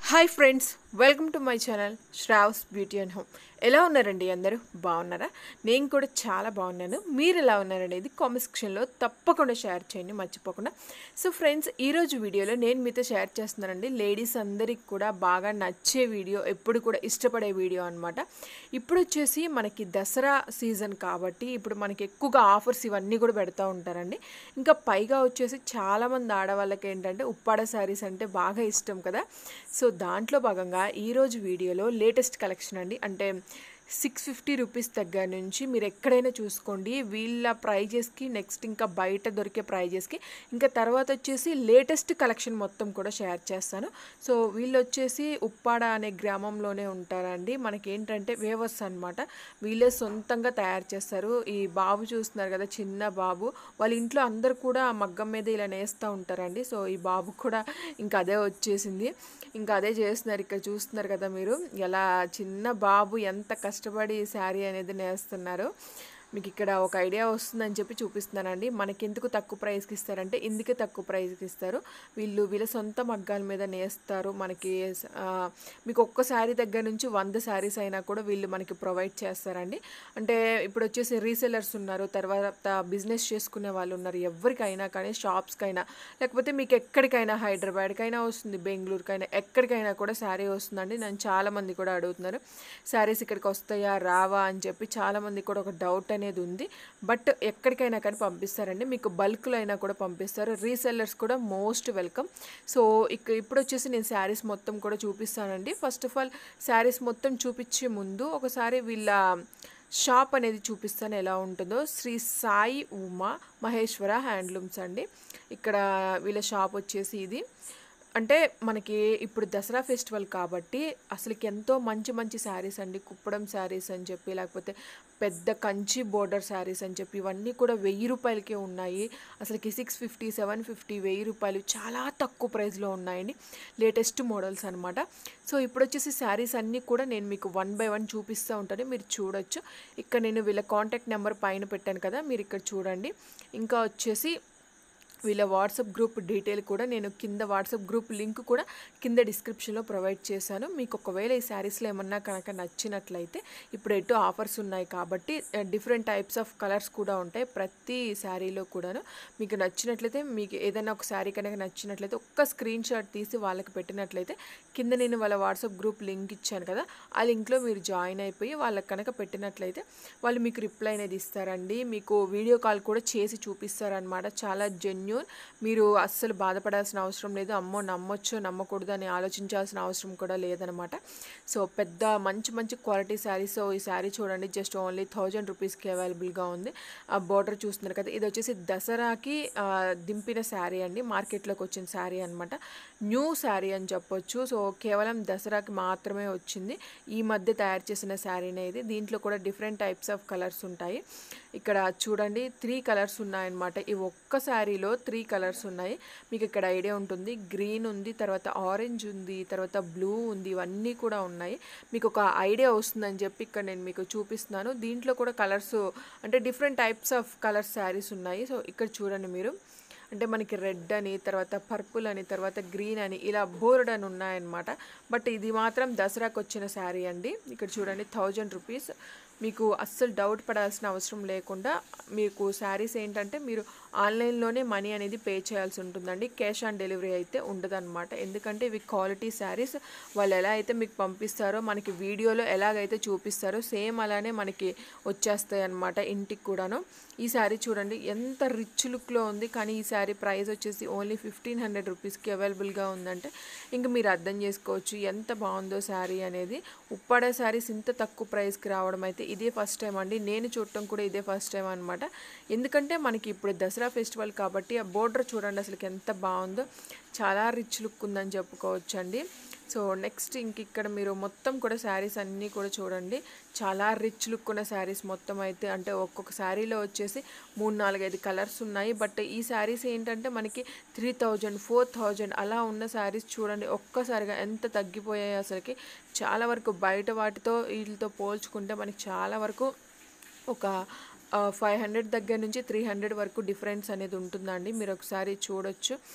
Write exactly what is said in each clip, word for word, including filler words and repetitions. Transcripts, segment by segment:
Hi friends, welcome to my channel Shravs beauty and home. ఎలా ఉన్నారండి? అందరూ బాగున్నారా? నేను కూడా చాలా బాగున్నాను. మీరు ఎలా ఉన్నారనేది కామెంట్ సెక్షన్లో తప్పకుండా షేర్ చేయండి మర్చిపోకుండా. సో ఫ్రెండ్స్, ఈరోజు వీడియోలో నేను మీతో షేర్ చేస్తున్నానండి లేడీస్ అందరికి కూడా బాగా నచ్చే వీడియో, ఎప్పుడు కూడా ఇష్టపడే వీడియో అనమాట. ఇప్పుడు వచ్చేసి మనకి దసరా సీజన్ కాబట్టి ఇప్పుడు మనకి ఎక్కువగా ఆఫర్స్ ఇవన్నీ కూడా పెడతా ఉంటారండి. ఇంకా పైగా వచ్చేసి చాలామంది ఆడవాళ్ళకి ఏంటంటే ఉప్పాడ శారీస్ అంటే బాగా ఇష్టం కదా. సో దాంట్లో భాగంగా ఈరోజు వీడియోలో లేటెస్ట్ కలెక్షన్ అండి. అంటే సిక్స్ ఫిఫ్టీ రూపీస్ దగ్గర నుంచి మీరు ఎక్కడైనా చూసుకోండి, వీళ్ళ ప్రైజెస్కి నెక్స్ట్ ఇంకా బయట దొరికే ప్రైజెస్కి ఇంకా తర్వాత వచ్చేసి లేటెస్ట్ కలెక్షన్ మొత్తం కూడా షేర్ చేస్తాను. సో వీళ్ళు వచ్చేసి ఉప్పాడ అనే గ్రామంలోనే ఉంటారండి. మనకి ఏంటంటే వేవర్స్ అనమాట. వీళ్ళే సొంతంగా తయారు చేస్తారు. ఈ బాబు చూస్తున్నారు కదా, చిన్న బాబు, వాళ్ళ ఇంట్లో అందరు కూడా మగ్గం మీద ఇలా నేస్తూ ఉంటారండి. సో ఈ బాబు కూడా ఇంకా అదే వచ్చేసింది, ఇంకా అదే చేస్తున్నారు. ఇక్కడ చూస్తున్నారు కదా మీరు, ఎలా చిన్న బాబు ఎంత కష్టపడి ఈ శారీ అనేది నేస్తున్నారు. మీకు ఇక్కడ ఒక ఐడియా వస్తుందని చెప్పి చూపిస్తున్నానండి. మనకి ఎందుకు తక్కువ ప్రైస్కి ఇస్తారంటే ఇందుకే తక్కువ ప్రైస్కి ఇస్తారు. వీళ్ళు వీళ్ళ సొంత మగ్గాల మీద నేస్తారు. మనకి మీకు ఒక్క శారీ దగ్గర నుంచి వంద శారీస్ అయినా కూడా వీళ్ళు మనకి ప్రొవైడ్ చేస్తారండి. అంటే ఇప్పుడు వచ్చేసి రీసెలర్స్ ఉన్నారు, తర్వాత బిజినెస్ చేసుకునే వాళ్ళు ఉన్నారు. ఎవరికైనా కానీ, షాప్స్కైనా లేకపోతే మీకు ఎక్కడికైనా, హైదరాబాద్కైనా వస్తుంది, బెంగళూరుకైనా, ఎక్కడికైనా కూడా శారీ వస్తుందండి. నన్ను చాలామంది కూడా అడుగుతున్నారు శారీస్ ఇక్కడికి వస్తాయా రావా అని చెప్పి. చాలామంది కూడా ఒక డౌట్ అనేది ఉంది. బట్ ఎక్కడికైనా కానీ పంపిస్తారండి. మీకు బల్క్లో అయినా కూడా పంపిస్తారు. రీసెల్లర్స్ కూడా మోస్ట్ వెల్కమ్. సో ఇక ఇప్పుడు వచ్చేసి నేను శారీస్ మొత్తం కూడా చూపిస్తానండి. ఫస్ట్ ఆఫ్ ఆల్ శారీస్ మొత్తం చూపించే ముందు ఒకసారి వీళ్ళ షాప్ అనేది చూపిస్తాను ఎలా ఉంటుందో. శ్రీ సాయి ఉమా మహేశ్వర హ్యాండ్లూమ్స్ అండి. ఇక్కడ వీళ్ళ షాప్ వచ్చేసి ఇది. అంటే మనకి ఇప్పుడు దసరా ఫెస్టివల్ కాబట్టి అసలుకి ఎంతో మంచి మంచి శారీస్ అండి. కుప్పడం శారీస్ అని చెప్పి, లేకపోతే పెద్ద కంచి బోర్డర్ శారీస్ అని చెప్పి, ఇవన్నీ కూడా వెయ్యి రూపాయలకే ఉన్నాయి. అసలుకి సిక్స్ ఫిఫ్టీ సెవెన్ ఫిఫ్టీ వెయ్యి రూపాయలు చాలా తక్కువ ప్రైస్లో ఉన్నాయండి. లేటెస్ట్ మోడల్స్ అనమాట. సో ఇప్పుడు వచ్చేసి శారీస్ అన్నీ కూడా నేను మీకు వన్ బై వన్ చూపిస్తూ ఉంటాను, మీరు చూడొచ్చు. ఇక్కడ నేను వీళ్ళ కాంటాక్ట్ నెంబర్ పైన పెట్టాను కదా, మీరు ఇక్కడ చూడండి. ఇంకా వచ్చేసి వీళ్ళ వాట్సాప్ గ్రూప్ డీటెయిల్ కూడా నేను కింద, వాట్సాప్ గ్రూప్ లింక్ కూడా కింద డిస్క్రిప్షన్లో ప్రొవైడ్ చేశాను. మీకు ఒకవేళ ఈ శారీస్లో ఏమన్నా కనుక నచ్చినట్లయితే, ఇప్పుడు ఎటు ఆఫర్స్ ఉన్నాయి కాబట్టి డిఫరెంట్ టైప్స్ ఆఫ్ కలర్స్ కూడా ఉంటాయి ప్రతి శారీలో కూడాను. మీకు నచ్చినట్లయితే, మీకు ఏదైనా ఒక శారీ కనుక నచ్చినట్లయితే ఒక్క స్క్రీన్ షాట్ తీసి వాళ్ళకి పెట్టినట్లయితే కింద నేను వాళ్ళ వాట్సాప్ గ్రూప్ లింక్ ఇచ్చాను కదా, ఆ లింక్లో మీరు జాయిన్ అయిపోయి వాళ్ళకి కనుక పెట్టినట్లయితే వాళ్ళు మీకు రిప్లై అనేది ఇస్తారండి. మీకు వీడియో కాల్ కూడా చేసి చూపిస్తారనమాట. చాలా జెన్యూన్. మీరు అస్సలు బాధపడాల్సిన అవసరం లేదు. అమ్మో నమ్మొచ్చో నమ్మకూడదు అని ఆలోచించాల్సిన అవసరం కూడా లేదనమాట. సో పెద్ద మంచి మంచి క్వాలిటీ శారీస్. సో ఈ శారీ చూడండి, జస్ట్ ఓన్లీ థౌజండ్ రూపీస్కి అవైలబుల్గా ఉంది. ఆ బార్డర్ చూస్తున్నారు కదా, ఇది వచ్చేసి దసరాకి దింపిన శారీ అండి, మార్కెట్లోకి వచ్చిన శారీ అనమాట. న్యూ శారీ అని చెప్పొచ్చు. సో కేవలం దసరాకి మాత్రమే వచ్చింది, ఈ మధ్య తయారు చేసిన శారీనే ఇది. దీంట్లో కూడా డిఫరెంట్ టైప్స్ ఆఫ్ కలర్స్ ఉంటాయి. ఇక్కడ చూడండి, త్రీ కలర్స్ ఉన్నాయన్నమాట. ఈ ఒక్క శారీలో త్రీ కలర్స్ ఉన్నాయి. మీకు ఇక్కడ ఐడియా ఉంటుంది. గ్రీన్ ఉంది, తర్వాత ఆరెంజ్ ఉంది, తర్వాత బ్లూ ఉంది, ఇవన్నీ కూడా ఉన్నాయి. మీకు ఒక ఐడియా వస్తుందని చెప్పి ఇక్కడ నేను మీకు చూపిస్తున్నాను. దీంట్లో కూడా కలర్స్ అంటే different types of colours saris ఉన్నాయి. సో ఇక్కడ చూడండి మీరు, అంటే మనకి రెడ్ అని, తర్వాత పర్పుల్ అని, తర్వాత గ్రీన్ అని, ఇలా బోర్డ్ అని ఉన్నాయన్నమాట. బట్ ఇది మాత్రం దసరాకు వచ్చిన శారీ అండి. ఇక్కడ చూడండి, థౌజండ్ రూపీస్. మీకు అస్సలు డౌట్ పడాల్సిన అవసరం లేకుండా మీకు శారీస్ ఏంటంటే మీరు ఆన్లైన్లోనే మనీ అనేది పే చేయాల్సి ఉంటుందండి. క్యాష్ ఆన్ డెలివరీ అయితే ఉండదన్నమాట. ఎందుకంటే ఇవి క్వాలిటీ శారీస్. వాళ్ళు ఎలా అయితే మీకు పంపిస్తారో, మనకి వీడియోలో ఎలాగైతే చూపిస్తారో సేమ్ అలానే మనకి వచ్చేస్తాయి అన్నమాట ఇంటికి కూడాను. ఈ శారీ చూడండి ఎంత రిచ్ లుక్లో ఉంది, కానీ ఈ శారీ ప్రైస్ వచ్చేసి ఓన్లీ ఫిఫ్టీన్ హండ్రెడ్ రూపీస్కి అవైలబుల్గా ఉందంటే ఇంకా మీరు అర్థం చేసుకోవచ్చు ఎంత బాగుందో శారీ అనేది. ఉప్పాడ శారీస్ ఇంత తక్కువ ప్రైస్కి రావడం అయితే ఇదే ఫస్ట్ టైం అండి. నేను చూడటం కూడా ఇదే ఫస్ట్ టైం అనమాట. ఎందుకంటే మనకి ఇప్పుడు దసరా ఫెస్టివల్ కాబట్టి ఆ బోర్డర్ చూడండి అసలుకి ఎంత బాగుందో, చాలా రిచ్ లుక్ ఉందని చెప్పుకోవచ్చు అండి. సో నెక్స్ట్ ఇంక ఇక్కడ మీరు మొత్తం కూడా శారీస్ అన్నీ కూడా చూడండి, చాలా రిచ్ లుక్ ఉన్న శారీస్ మొత్తం అయితే. అంటే ఒక్కొక్క శారీలో వచ్చేసి మూడు నాలుగైదు కలర్స్ ఉన్నాయి. బట్ ఈ శారీస్ ఏంటంటే మనకి త్రీ థౌజండ్ ఫోర్ థౌజండ్ అలా ఉన్న శారీస్ చూడండి ఒక్కసారిగా ఎంత తగ్గిపోయాయి అసలుకి. చాలా వరకు బయట వాటితో వీటితో పోల్చుకుంటే మనకి చాలా వరకు ఒక ఫైవ్ హండ్రెడ్ దగ్గర నుంచి త్రీ హండ్రెడ్ వరకు డిఫరెన్స్ అనేది ఉంటుందండి. మీరు ఒకసారి చూడొచ్చు.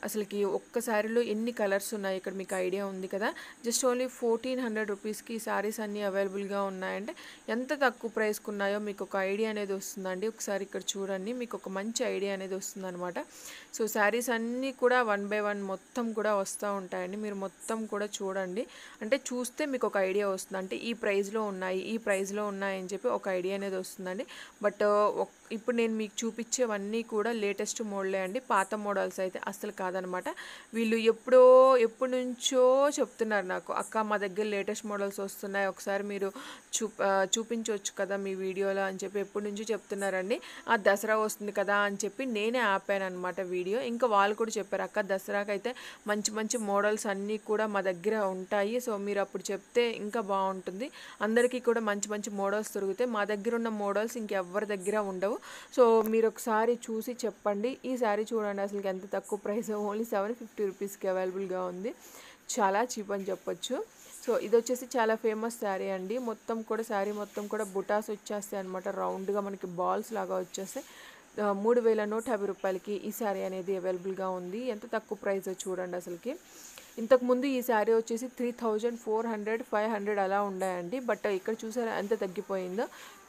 అసలుకి ఒక్క శారీలో ఎన్ని కలర్స్ ఉన్నాయి ఇక్కడ మీకు ఐడియా ఉంది కదా. జస్ట్ ఓన్లీ ఫోర్టీన్ హండ్రెడ్ రూపీస్కి శారీస్ అన్నీ అవైలబుల్గా ఉన్నాయంటే ఎంత తక్కువ ప్రైస్కి ఉన్నాయో మీకు ఒక ఐడియా అనేది వస్తుందండి. ఒకసారి ఇక్కడ చూడండి, మీకు ఒక మంచి ఐడియా అనేది వస్తుంది అనమాట. సో శారీస్ అన్నీ కూడా వన్ బై వన్ మొత్తం కూడా వస్తూ ఉంటాయండి. మీరు మొత్తం కూడా చూడండి, అంటే చూస్తే మీకు ఒక ఐడియా వస్తుంది, అంటే ఈ ప్రైస్లో ఉన్నాయి ఈ ప్రైస్లో ఉన్నాయి అని చెప్పి ఒక ఐడియా అనేది వస్తుందండి. బట్ ఇప్పుడు నేను మీకు చూపించేవన్నీ కూడా లేటెస్ట్ మోడలే అండి. పాత మోడల్స్ అయితే అస్సలు కాదనమాట. వీళ్ళు ఎప్పుడో ఎప్పటి నుంచో చెప్తున్నారు నాకు, అక్క మా దగ్గర లేటెస్ట్ మోడల్స్ వస్తున్నాయి, ఒకసారి మీరు చూ చూపించవచ్చు కదా మీ వీడియోలో అని చెప్పి ఎప్పటి నుంచో చెప్తున్నారండి. ఆ దసరా వస్తుంది కదా అని చెప్పి నేనే ఆపాను అనమాట వీడియో. ఇంకా వాళ్ళు కూడా చెప్పారు, అక్క దసరాకి అయితే మంచి మంచి మోడల్స్ అన్నీ కూడా మా దగ్గర ఉంటాయి, సో మీరు అప్పుడు చెప్తే ఇంకా బాగుంటుంది, అందరికీ కూడా మంచి మంచి మోడల్స్ దొరుకుతాయి, మా దగ్గర ఉన్న మోడల్స్ ఇంకెవ్వరి దగ్గర ఉండవు, సో మీరు ఒకసారి చూసి చెప్పండి. ఈ శారీ చూడండి అసలు ఎంత తక్కువ ప్రైస్, ఓన్లీ సెవెన్ ఫిఫ్టీ రూపీస్కి అవైలబుల్గా ఉంది, చాలా చీప్ అని చెప్పొచ్చు. సో ఇది వచ్చేసి చాలా ఫేమస్ శారీ అండి. మొత్తం కూడా శారీ మొత్తం కూడా బుటాస్ వచ్చేస్తాయి అనమాట, రౌండ్గా మనకి బాల్స్ లాగా వచ్చేస్తాయి. మూడు వేల నూట యాభై రూపాయలకి ఈ శారీ అనేది అవైలబుల్గా ఉంది. ఎంత తక్కువ ప్రైస్ చూడండి అసలుకి. ఇంతకుముందు ఈ శారీ వచ్చేసి three thousand four hundred five hundred అలా ఉన్నాయండి. బట్ ఇక్కడ చూసారా ఎంత తగ్గిపోయిందో,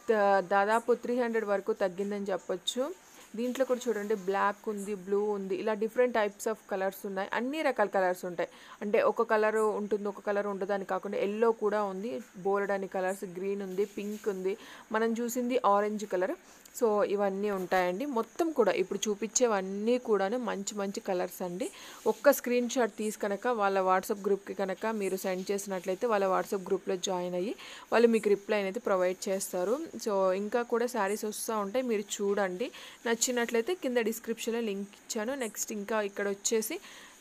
దాదాపు త్రీ హండ్రెడ్ వరకు తగ్గిందని చెప్పొచ్చు. దీంట్లో కూడా చూడండి, బ్లాక్ ఉంది, బ్లూ ఉంది, ఇలా డిఫరెంట్ టైప్స్ ఆఫ్ కలర్స్ ఉన్నాయి, అన్ని రకాల కలర్స్ ఉంటాయి. అంటే ఒక కలర్ ఉంటుంది ఒక కలర్ ఉండదు అని కాకుండా ఎల్లో కూడా ఉంది, బోల్డ్ అని కలర్స్, గ్రీన్ ఉంది, పింక్ ఉంది, మనం చూసింది ఆరెంజ్ కలర్. సో ఇవన్నీ ఉంటాయండి. మొత్తం కూడా ఇప్పుడు చూపించేవన్నీ కూడాను మంచి మంచి కలర్స్ అండి. ఒక్క స్క్రీన్ షాట్ తీసి కనుక వాళ్ళ వాట్సాప్ గ్రూప్కి కనుక మీరు సెండ్ చేసినట్లయితే వాళ్ళ వాట్సాప్ గ్రూప్లో జాయిన్ అయ్యి వాళ్ళు మీకు రిప్లై అనేది ప్రొవైడ్ చేస్తారు. సో ఇంకా కూడా శారీస్ వస్తూ ఉంటాయి, మీరు చూడండి, నచ్చినట్లయితే కింద డిస్క్రిప్షన్లో లింక్ ఇచ్చాను. నెక్స్ట్ ఇంకా ఇక్కడ వచ్చేసి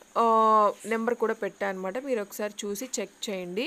నెంబర్ కూడా పెట్టాను అనమాట, మీరు ఒకసారి చూసి చెక్ చేయండి.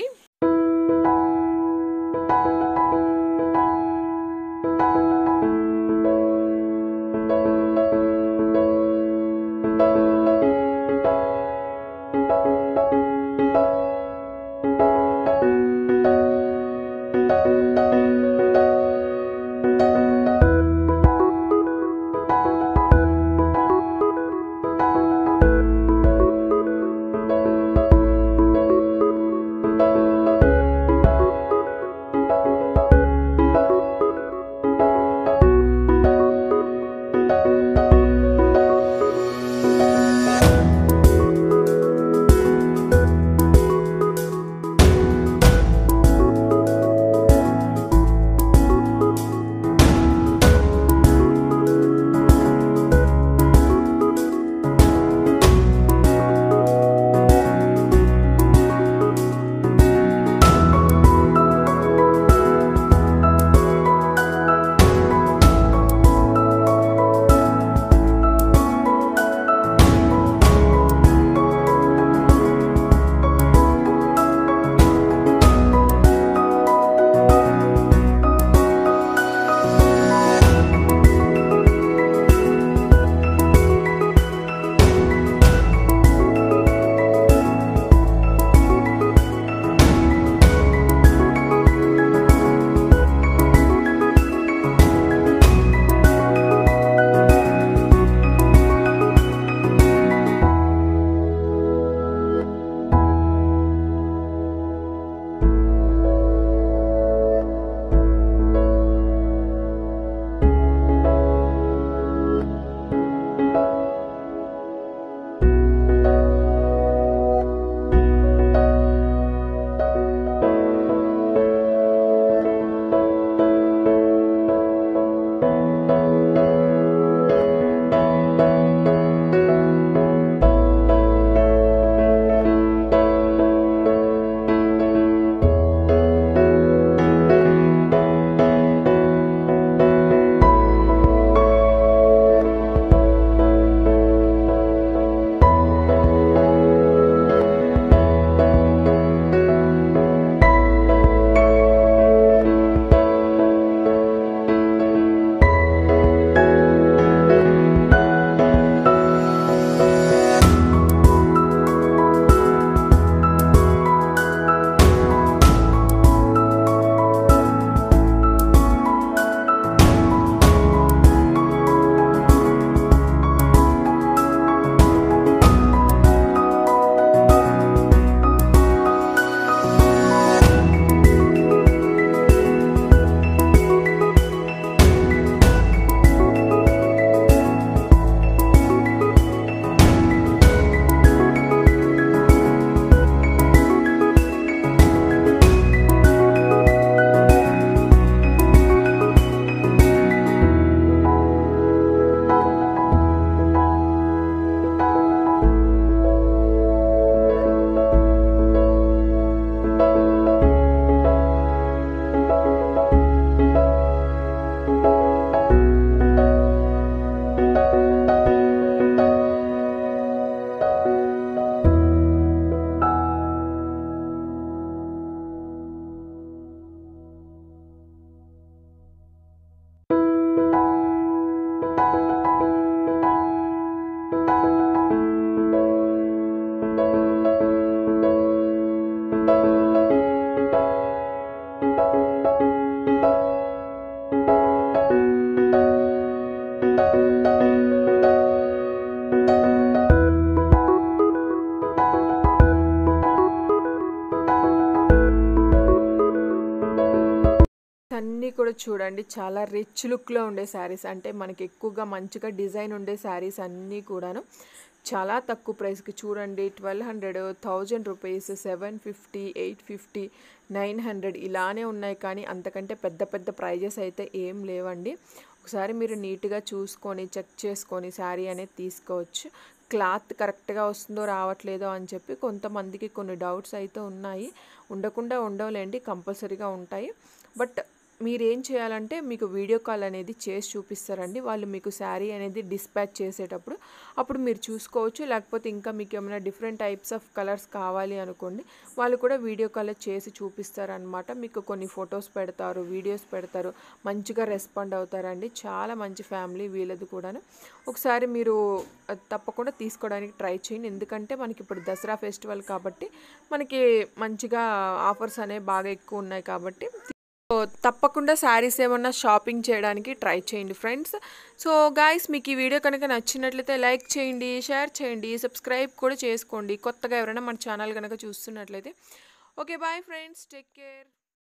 కూడా చూడండి చాలా రిచ్ లుక్లో ఉండే శారీస్, అంటే మనకి ఎక్కువగా మంచిగా డిజైన్ ఉండే శారీస్ అన్నీ కూడాను చాలా తక్కువ ప్రైస్కి చూడండి. Twelve hundred thousand rupees seven fifty eight fifty nine hundred ఇలానే ఉన్నాయి, కానీ అంతకంటే పెద్ద పెద్ద ప్రైజెస్ అయితే ఏం లేవండి. ఒకసారి మీరు నీట్గా చూసుకొని చెక్ చేసుకొని శారీ అనేది తీసుకోవచ్చు. క్లాత్ కరెక్ట్గా వస్తుందో రావట్లేదో అని చెప్పి కొంతమందికి కొన్ని డౌట్స్ అయితే ఉన్నాయి. ఉండకుండా ఉండవులేండి, కంపల్సరీగా ఉంటాయి. బట్ మీరేం చేయాలంటే మీకు వీడియో కాల్ అనేది చేసి చూపిస్తారండి వాళ్ళు మీకు శారీ అనేది డిస్పాచ్ చేసేటప్పుడు. అప్పుడు మీరు చూసుకోవచ్చు. లేకపోతే ఇంకా మీకు ఏమైనా డిఫరెంట్ టైప్స్ ఆఫ్ కలర్స్ కావాలి అనుకోండి, వాళ్ళు కూడా వీడియో కాల్ చేసి చూపిస్తారనమాట. మీకు కొన్ని ఫొటోస్ పెడతారు, వీడియోస్ పెడతారు, మంచిగా రెస్పాండ్ అవుతారండి. చాలా మంచి ఫ్యామిలీ వీళ్ళది కూడాను. ఒకసారి మీరు తప్పకుండా తీసుకోవడానికి ట్రై చేయండి. ఎందుకంటే మనకి ఇప్పుడు దసరా ఫెస్టివల్ కాబట్టి మనకి మంచిగా ఆఫర్స్ అనేవి బాగా ఎక్కువ ఉన్నాయి కాబట్టి సో తప్పకుండా శారీస్ ఏమన్నా షాపింగ్ చేయడానికి ట్రై చేయండి ఫ్రెండ్స్. సో గాయ్స్, మీకు ఈ వీడియో కనుక నచ్చినట్లయితే లైక్ చేయండి, షేర్ చేయండి, సబ్స్క్రైబ్ కూడా చేసుకోండి కొత్తగా ఎవరైనా మన ఛానల్ కనుక చూస్తున్నట్లయితే. Okay bye friends, take care.